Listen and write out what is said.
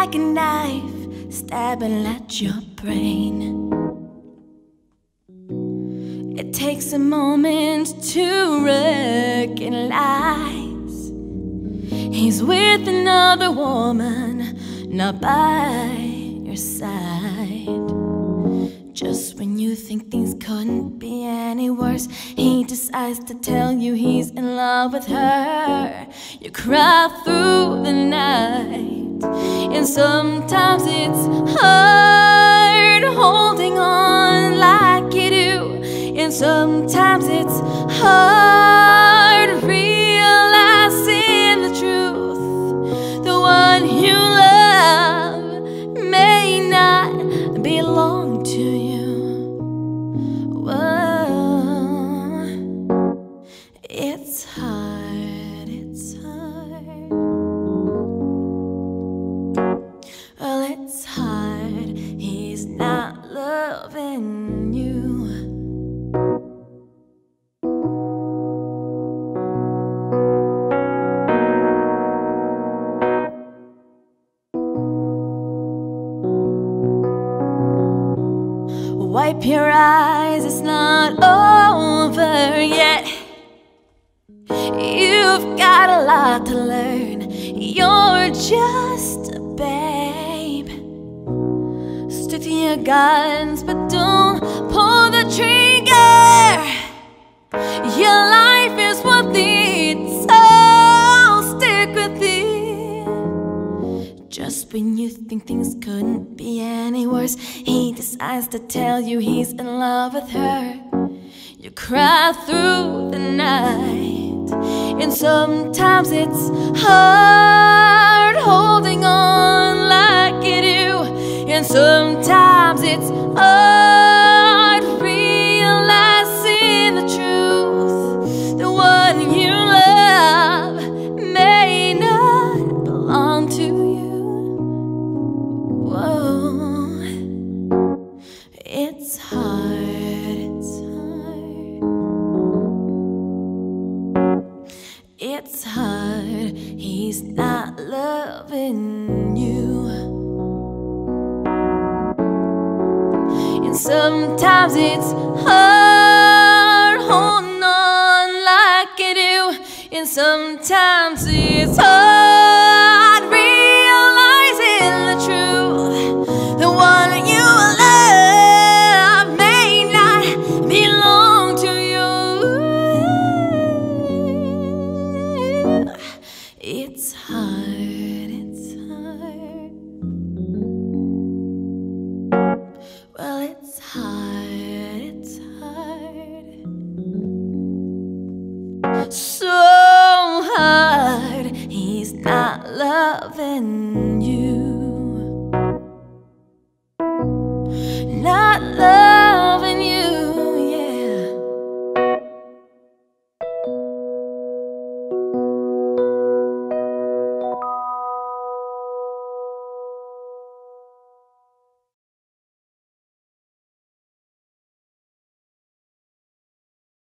like a knife stabbing at your brain. It takes a moment to recognize he's with another woman, not by your side. Just when you think things couldn't be any worse, he decides to tell you he's in love with her. You cry through the night, and sometimes it's hard holding on like you do, and sometimes it's hard realizing the truth. The one you love may not belong to you. Whoa, it's hard, it's hard. Well, it's hard, he's not loving you. Wipe your eyes, it's not over yet. You've got a lot to learn. You're just a babe. Stick to your guns, but don't pull the trigger. Your life is worth it, so stick with it. Just when you think things couldn't be any worse, he decides to tell you he's in love with her. You cry through the night, and sometimes it's hard holding on like you do, and sometimes it's hard realizing the truth. The one you love may not belong to you. Whoa, it's hard, it's hard. It's hard, he's not loving you. And sometimes it's hard holding on like you do, and sometimes it's hard realizing the truth. The one you love may not belong to you. It's hard, it's hard. Well, it's hard, it's hard. So hard, he's not loving